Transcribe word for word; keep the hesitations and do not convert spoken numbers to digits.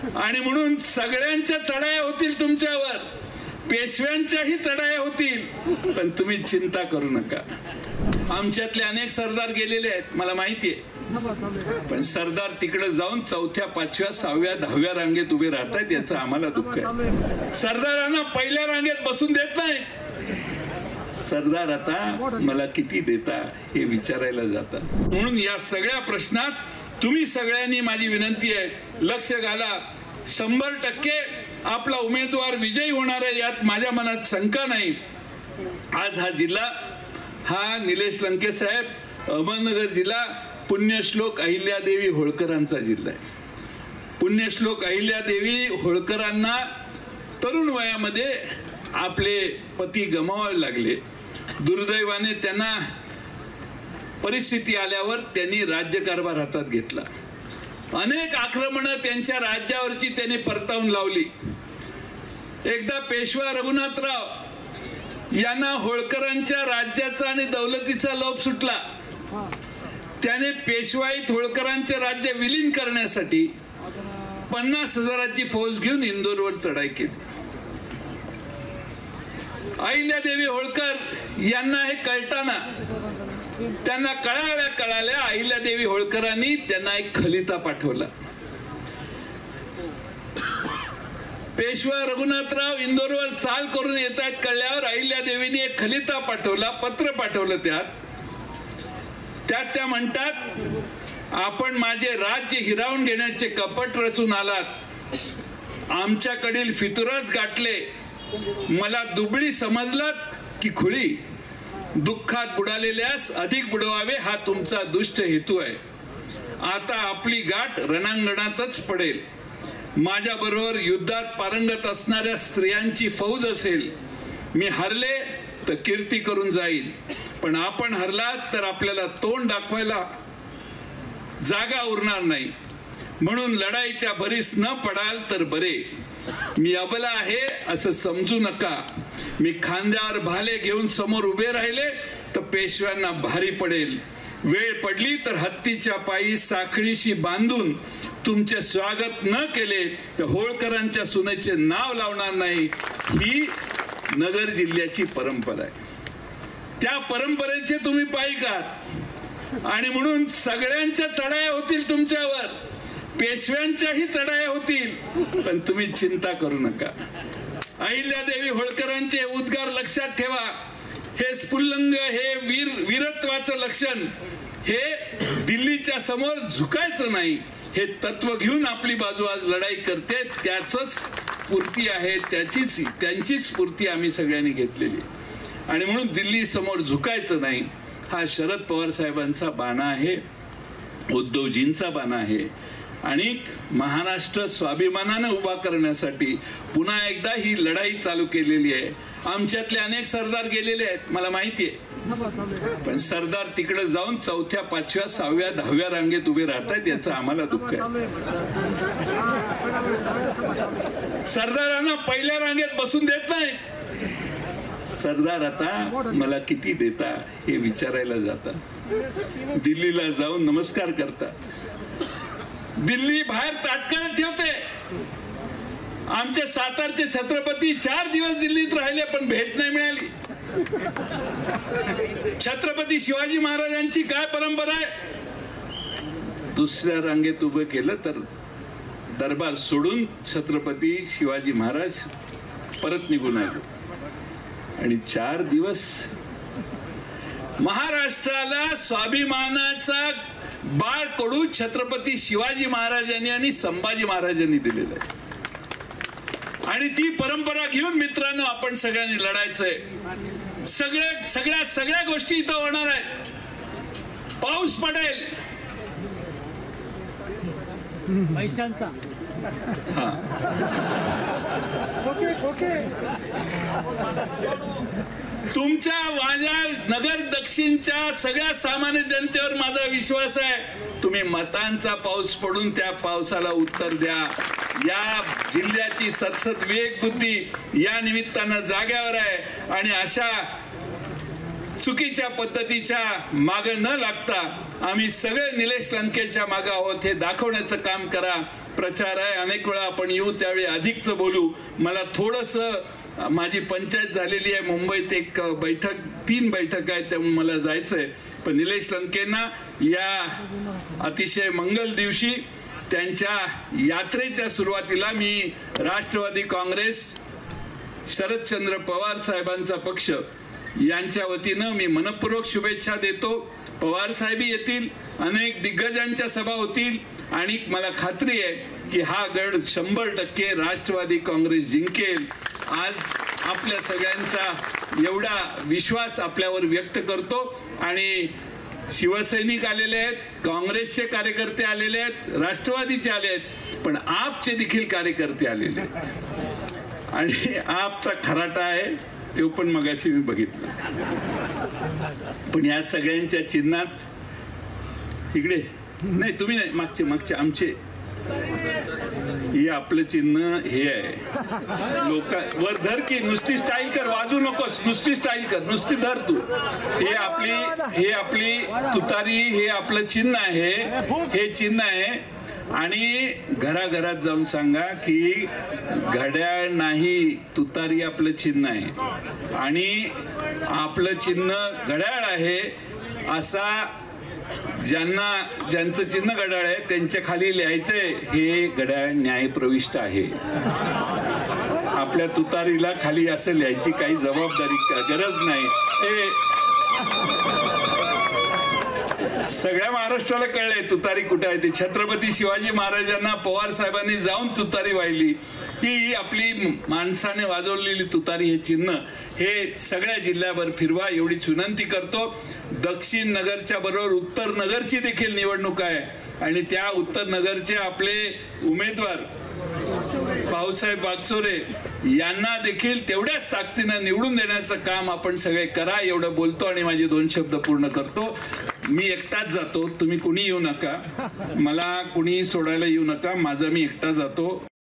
आणि म्हणून सगळ्यांच्या चढाया होतील तुमच्यावर, पेशव्यांच्याही चढाया होतील, पण तुम्ही चिंता करू नका. आमच्यातले अनेक सरदार गेलेले आहेत मला माहिती आहे, पण सरदार तिकडे जाऊन चौथ्या पाचव्या सहाव्या दहाव्या रांगेत उभे राहतात याचं आम्हाला दुःख आहे. सरदारांना पहिल्या रांगेत बसून देत नाही. सरदार आता मला किती देता हे विचारायला जातात. म्हणून या सगळ्या प्रश्नात तुम्ही सगळ्यांनी, माझी विनंती आहे, लक्ष घाला. शंभर टक्के आपला उमेदवार विजयी होणार आहे यात माझ्या मनात शंका नाही. आज हा जिल्हा हा निलेश लंके साहेब, अहमदनगर जिल्हा पुण्यश्लोक अहिल्यादेवी होळकरांचा जिल्हा आहे. पुण्यश्लोक अहिल्यादेवी होळकरांना तरुण वयामध्ये आपले पती गमावावे लागले. दुर्दैवाने त्यांना परिस्थिती आल्यावर त्यांनी राज्यकारभार हातात घेतला. अनेक आक्रमणं त्यांच्या राज्यावरची त्यांनी परतावून लावली. एकदा पेशवा रघुनाथराव यांना होळकरांच्या राज्याचा आणि दौलतीचा लोभ सुटला. त्याने पेशवाईत होळकरांचे राज्य विलीन करण्यासाठी पन्नास हजाराची फौज घेऊन इंदोरवर चढाई केली. अहिल्यादेवी होळकर यांना हे कळताना, त्यांना कळाल्या कळाल्या अहिल्यादेवी होळकरांनी त्यांना एक खलिता पाठवला. पेशवा रघुनाथराव इंदोरवर चाल करून येत आहेत कळल्यावर अहिल्यादेवींनी एक खलिता पाठवला, पत्र पाठवलं. त्यात त्यात त्या म्हणतात, आपण माझे राज्य हिरावून घेण्याचे कपट रचून आलात, आमच्याकडील फितुरच गाठले, मला दुबळी समजलात की खुळी, दुःखात बुडालेल्यास अधिक बुडवावे हा तुमचा दुष्ट हेतू आहे. आता आपली गाठ रणांगणातच पडेल. माझ्या बरोबर युद्धात पारंगत असणाऱ्या स्त्रियांची फौज असेल. मी हरले तर कीर्ती करून जाईल, पण आपण हरलात तर आपल्याला तोंड दाखवायला जागा उरणार नाही. म्हणून लढाईच्या भरीस न पडाल तर बरे. मी अबला आहे असं समजू नका. मी खांद्यावर भाले घेऊन समोर उभे राहिले तर पेशव्यांना भारी पडेल. वेळ पडली तर हत्तीच्या पायी साखळीशी बांधून तुमचे स्वागत न केले तर होळकरांच्या सुनेचे नाव लावणार नाही. ही नगर जिल्ह्याची परंपरा आहे. त्या परंपरेचे तुम्ही पायीक आहात आणि म्हणून सगळ्यांच्या चढाया होतील तुमच्यावर, पेशव्यांच्याही चढाया होतील, पण तुम्ही चिंता करू नका. अहिल्यादेवी होळकरांचे उद्गार लक्षात ठेवा. हे स्फुल्लंग, हे वीर वीरत्वाचं लक्षण, हे दिल्लीच्या समोर झुकायचं नाही, हे तत्व घेऊन आपली बाजू आज लढाई करते. त्याच स्फूर्ती आहे, त्याचीच त्यांची स्फूर्ती आम्ही सगळ्यांनी घेतलेली. आणि म्हणून दिल्ली समोर झुकायचं नाही हा शरद पवार साहेबांचा बाणा आहे, उद्धवजींचा बाणा आहे. आणि महाराष्ट्र स्वाभिमानाने उभा करण्यासाठी पुन्हा एकदा ही लढाई चालू केलेली आहे. आमच्यातले अनेक सरदार गेलेले आहेत मला माहिती आहे, पण सरदार तिकडे जाऊन चौथ्या पाचव्या सहाव्या दहाव्या रांगेत उभे राहतात याचं आम्हाला दुःख आहे. सरदारांना पहिल्या रांगेत बसून देत नाही. सरदार आता मला किती देता हे विचारायला जातात. दिल्लीला जाऊन नमस्कार करतात. दिल्ली बाहेर ताटकळत ठेवते. आमचे सातारचे छत्रपती चार दिवस दिल्लीत राहिले पण भेट नाही मिळाली. छत्रपती शिवाजी महाराजांची काय परंपरा आहे, दुसऱ्या रांगेत उभं केलं तर दरबार सोडून छत्रपती शिवाजी महाराज परत निघून आले. आणि चार दिवस महाराष्ट्राला स्वाभिमानाचा बाळ कडू छत्रपती शिवाजी महाराजांनी आणि संभाजी महाराजांनी दिलेलं आहे. आणि ती परंपरा घेऊन मित्रांनो आपण सगळ्यांनी लढायचंय. सगळ्या सगळ्या सगळ्या गोष्टी इथं होणार आहेत. पाऊस पडेल, पैशांचा हा तुमच्या माझ्या नगर दक्षिणच्या सगळ्या सामान्य जनतेवर माझा विश्वास आहे. तुम्ही मतांचा पाऊस पडून त्या पावसाला उत्तर द्या. या जिल्ह्याची सतसत विवेक बुद्धी या निमित्तानं जाग्यावर आहे आणि अशा चुकीच्या पद्धतीच्या मागे न लागता आम्ही सगळे निलेश लंकेच्या मागे आहोत हे दाखवण्याचं काम करा. प्रचार आहे, अनेक वेळा आपण येऊ त्यावेळी अधिकच बोलू. मला थोडंसं माझी पंचायत झालेली आहे मुंबईत, एक बैठक तीन बैठक आहेत त्यामुळे मला जायचंय. पण निलेश लंकेंना या अतिशय मंगल दिवशी त्यांच्या यात्रेच्या सुरुवातीला मी राष्ट्रवादी काँग्रेस शरदचंद्र पवार साहेबांचा पक्ष यांच्या वतीनं मी मनपूर्वक शुभेच्छा देतो. पवार साहेब येतील, अनेक दिग्गजांच्या सभा होतील आणि मला खात्री आहे की हा गड शंभर टक्के राष्ट्रवादी काँग्रेस जिंकेल. आज आपल्या सगळ्यांचा एवढा विश्वास आपल्यावर व्यक्त करतो. आणि शिवसैनिक आलेले आहेत, काँग्रेसचे कार्यकर्ते आलेले आहेत, राष्ट्रवादीचे आले आहेत, पण आपचे देखील कार्यकर्ते आलेले आहेत. आणि आपचा खराटा आहे तो पण मगाशी मी बघितलं. पण या सगळ्यांच्या चिन्हात इकडे नाही, तुम्ही नाही, मागचे मागचे आमचे हे आपलं चिन्ह हे आहे. लोक वर धर की नुसती स्टाईल कर, वाजू नकोस, नुसती स्टाईल कर, नुसती धर तू. हे आपली हे आपली तुतारी, हे आपलं चिन्ह आहे, हे चिन्ह आहे. आणि घराघरात जाऊन सांगा की घड्याळ नाही, तुतारी आपलं चिन्ह आहे आणि आपलं चिन्ह घड्याळ आहे. असा ज्यांना ज्यांचं चिन्ह घड्याळ आहे त्यांच्या खाली लिहायचंय हे घड्याळ न्यायप्रविष्ट आहे. आपल्या तुतारीला खाली असं लिहायची काही जबाबदारी गरज नाही. हे सगळ्या महाराष्ट्राला कळलंय तुतारी कुठे आहे ते. छत्रपती शिवाजी महाराजांना पवार साहेबांनी जाऊन तुतारी वाहिली, ती आपली माणसाने वाजवलेली तुतारी हे चिन्ह हे सगळ्या जिल्ह्यावर फिरवा एवढीच विनंती करतो. दक्षिण नगरच्या बरोबर उत्तर नगरची देखील निवडणूक आहे आणि त्या उत्तर नगरचे आपले उमेदवार भाऊसाहेब वागचोरे यांना देखील तेवढ्याच ताकदीनं निवडून देण्याचं काम आपण सगळे करा. एवढं बोलतो आणि माझे दोन शब्द पूर्ण करतो. मी एकटाच जातो, तुम्ही कुणी येऊ नका, मला कुणी सोडायला येऊ नका, माझा मी एकटा जातो.